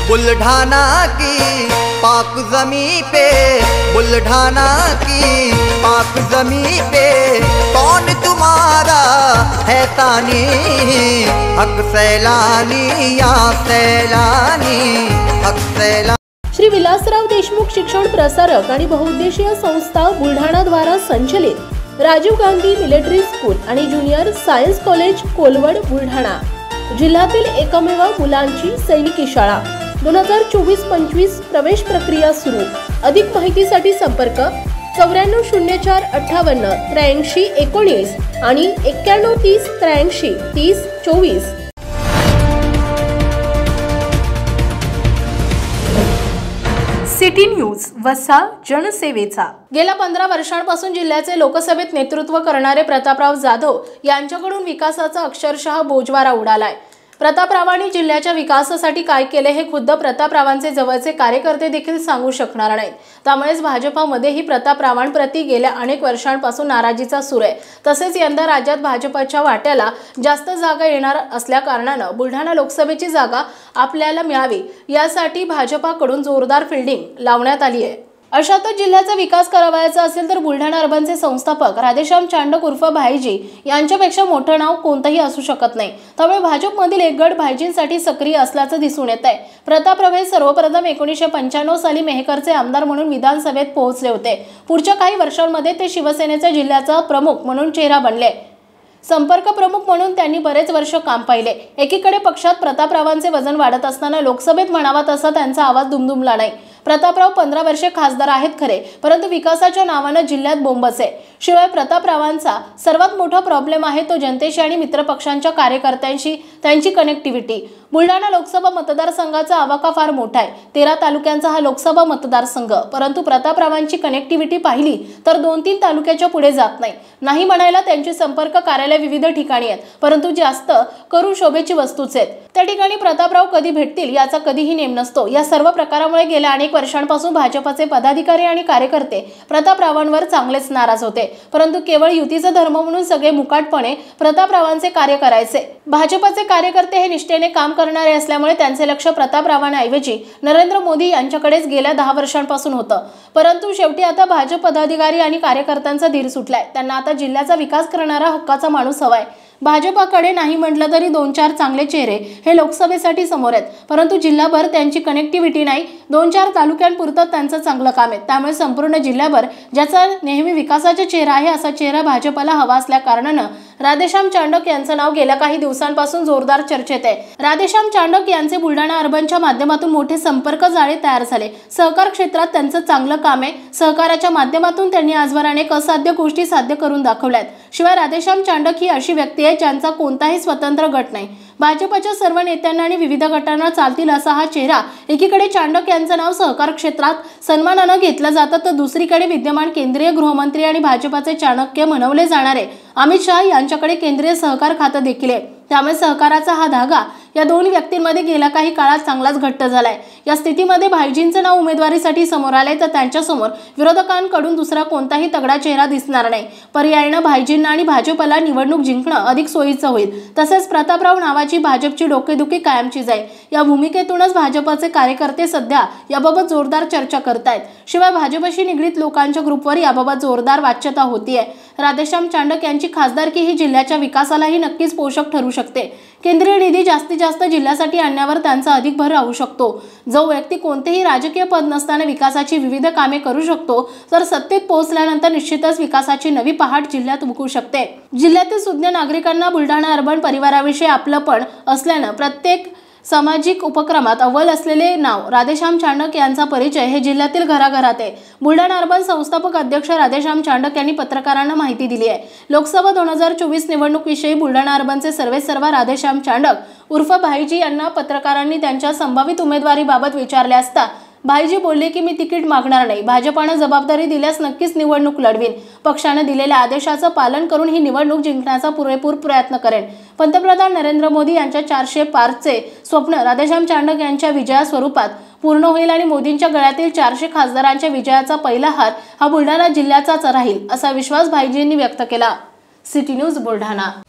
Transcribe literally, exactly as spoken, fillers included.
बुल्ढाना की पाक ज़मीं पे, बुल्ढाना की पाक ज़मीं पे कौन तुम्हारा है तानी, हक सैलानी या सैलानी, हक सैलानी। श्री विलासराव देशमुख शिक्षण प्रसारक आणि बहुउद्देशीय संस्था बुलढाणा द्वारा संचलित राजीव गांधी मिलिटरी स्कूल आणि junior science college Kolwad Buldhana जिल्ह्यातील एकमेव मुलांची सैनिकी शाळा दोन हजार चोवीस पंचवीस प्रवेश प्रक्रिया सुरू। अधिक माहितीसाठी संपर्क चौऱ्याण्णव शून्य चार अठ्ठावन्न त्र्याऐंशी एकोणीस आणि एक्क्याण्णव तीस त्र्याऐंशी तीस चोवीस। सिटी न्यूज वसा जनसेवेचा। गेल्या पंधरा वर्षांपासून जिल्ह्याचे लोकसभेत नेतृत्व करणारे प्रतापराव जाधव यांच्याकडून विकासाचा अक्षरशः बोजवारा उडालाय। प्रतापरावांनी जिल्ह्याच्या विकासासाठी काय केले हे खुद्द प्रतापरावांचे जवळचे कार्यकर्ते देखील सांगू शकणार नाहीत। त्यामुळेच भाजपामध्येही प्रतापरावांप्रती गेल्या अनेक वर्षांपासून नाराजीचा सूर आहे। तसेच यंदा राज्यात भाजपच्या वाट्याला जास्त जागा येणार असल्या कारणाने बुलढाणा लोकसभेची जागा आपल्याला मिळावी यासाठी भाजपाकडून जोरदार फिल्डिंग लावण्यात आली आहे। अशातच जिल्ह्याचा विकास करावायचा असेल तर बुलढाणा अर्बनचे संस्थापक राधेश्याम चांडक उर्फ भाईजी यांच्यापेक्षा मोठं नाव कोणतंही असू शकत नाही। त्यामुळे भाजपमधील एक गट भाईजींसाठी सक्रिय असल्याचं दिसून येत आहे। प्रतापराव हे सर्वप्रथम एकोणीसशे पंच्याण्णव साली मेहकरचे आमदार म्हणून विधानसभेत पोहोचले होते। पुढच्या काही वर्षांमध्ये ते शिवसेनेच्या जिल्ह्याचा प्रमुख म्हणून चेहरा बनले। संपर्क प्रमुख म्हणून त्यांनी बरेच वर्ष काम पाहिले। एकीकडे पक्षात प्रतापरावांचे वजन वाढत असताना लोकसभेत म्हणावा तसा त्यांचा आवाज दुमदुमला नाही। प्रतापराव पंधरा वर्षे खासदार आहेत खरे, परंतु विकासाच्या नावाने जिल्ह्यात बोंबच आहे। शिवाय प्रतापरावांचा सर्वात मोठा प्रॉब्लेम आहे तो जनतेशी आणि मित्रपक्षांच्या कार्यकर्त्यांशी त्यांची कनेक्टिव्हिटी। बुलढाणा लोकसभा मतदारसंघाचा आवाका फार मोठा आहे, तेरा तालुक्यांचा हा लोकसभा मतदारसंघ, परंतु प्रतापरावांची कनेक्टिव्हिटी पाहिली तर दोन तीन तालुक्याच्या पुढे जात नाही। नाही म्हणायला त्यांची संपर्क कार्यालय विविध ठिकाणी आहेत, परंतु जास्त करून शोभेची वस्तूच आहेत। त्या ठिकाणी प्रतापराव कधी भेटतील याचा कधीही नेम नसतो। या सर्व प्रकारामुळे गेल्या अनेक वर्षांपासून भाजपचे पदाधिकारी आणि कार्यकर्ते प्रतापरावांवर चांगलेच नाराज होते, परंतु केवळ युतीचा धर्म म्हणून सगळे मुकाटपणे प्रतापरावांचे कार्य करायचे। भाजपचे कार्यकर्ते हे निष्ठेने काम करणारे असल्यामुळे त्यांचे लक्ष प्रतापरावांऐवजी नरेंद्र मोदी यांच्याकडेच गेल्या दहा वर्षांपासून होतं। परंतु शेवटी आता भाजप पदाधिकारी आणि कार्यकर्त्यांचा धीर सुटलाय। त्यांना आता जिल्ह्याचा विकास करणारा हक्काचा माणूस हवाय। भाजपाकडे नाही म्हटलं तरी दोन चार चांगले चेहरे हे लोकसभेसाठी समोर आहेत, परंतु जिल्हाभर त्यांची कनेक्टिव्हिटी नाही। दोन चार तालुक्यांपुरतं त्यांचं चांगलं काम आहे, त्यामुळे संपूर्ण जिल्ह्याभर ज्याचा नेहमी विकासाचा चेहरा आहे असा चेहरा भाजपला हवा असल्या कारणानं राधेश्याम चांडक यांचं नाव गेल्या काही दिवसांपासून जोरदार चर्चेत आहे। राधेश्याम चांडक यांचे बुलढाणा अर्बनच्या माध्यमातून मोठे संपर्क जाळे तयार झाले। सहकार क्षेत्रात त्यांचं चांगलं काम आहे। सहकाराच्या माध्यमातून त्यांनी आजवर अनेक असाध्य गोष्टी साध्य करून दाखवल्यात। शिवाय राधेश्याम चांडक ही अशी व्यक्ती आहे ज्यांचा कोणताही स्वतंत्र गट नाही। भाजपच्या सर्व नेत्यांना आणि विविध गटांना चालतील असा हा चेहरा। एकीकडे चांडक यांचं नाव सहकार क्षेत्रात सन्मानाने घेतलं जातं, तर दुसरीकडे विद्यमान केंद्रीय गृहमंत्री आणि भाजपचे चाणक्य म्हणवले जाणारे अमित शहा यांच्याकडे केंद्रीय सहकार खातं देखील आहे। त्यामुळे सहकाराचा हा धागा या दोन व्यक्तींमध्ये गेल्या काही काळात चांगलाच घट्ट झालाय। या स्थितीमध्ये भाईजींचं नाव उमेदवारीसाठी समोर आले तर त्यांच्या समोर विरोधकांकडून दुसरा कोणताही तगडा चेहरा दिसणार नाही। पर्यायाने भाईजींना आणि भाजपला निवडणूक जिंकणं अधिक सोयीचं होईल। तसेच प्रतापराव नावाची भाजपची डोकेदुखी कायमची जाईल। या भूमिकेतूनच भाजपचे कार्यकर्ते सध्या याबाबत जोरदार चर्चा करतायत। शिवाय भाजपशी निगडीत लोकांच्या ग्रुपवर याबाबत जोरदार वाच्यता होतीये। राधेश्याम चांडक यांची खासदारकी ही जिल्ह्याच्या विकासालाही नक्कीच पोषक ठरू शकते। केंद्रीय निधी जास्तीत जास्त जिल्ह्यासाठी आणण्यावर त्यांचा अधिक भर राहू शकतो। जो व्यक्ती कोणतेही राजकीय पद नसताना विकासाची विविध कामे करू शकतो, तर सत्तेत पोहोचल्यानंतर निश्चितच विकासाची नवी पहाट जिल्ह्यात उमटू शकते। जिल्ह्यातील सुज्ञ नागरिकांना बुलढाणा अर्बन परिवाराविषयी आपलंपण असल्यानं प्रत्येक सामाजिक उपक्रमात अव्वल असलेले नाव राधेश्याम चांडक यांचा परिचय हे जिल्ह्यातील घराघरात आहे। बुलढाणा अर्बन संस्थापक अध्यक्ष राधेश्याम चांडक यांनी पत्रकारांना माहिती दिली आहे। लोकसभा दोन हजार चोवीस निवडणूक विषयी बुलढाणा अर्बनचे सर्वेसर्वा राधेश्याम चांडक उर्फ भाईजी यांना पत्रकारांनी त्यांच्या संभावित उमेदवारीबाबत विचारले असता भाईजी बोलले की मी तिकीट मागणार नाही। भाजपाने जबाबदारी दिल्यास नक्कीच निवडणूक लढवीन। पक्षाने दिलेल्या आदेशाचं पालन करून ही निवडणूक जिंकण्याचा पुरेपूर प्रयत्न करेन। पंतप्रधान नरेंद्र मोदी यांच्या चारशे पारचे स्वप्न राधेश्याम चांडक यांच्या विजया स्वरूपात पूर्ण होईल आणि मोदींच्या गळ्यातील चारशे खासदारांच्या विजयाचा पहिला हात हा बुलढाणा जिल्ह्याचाच राहील असा विश्वास भाईजींनी व्यक्त केला। City news Buldhana.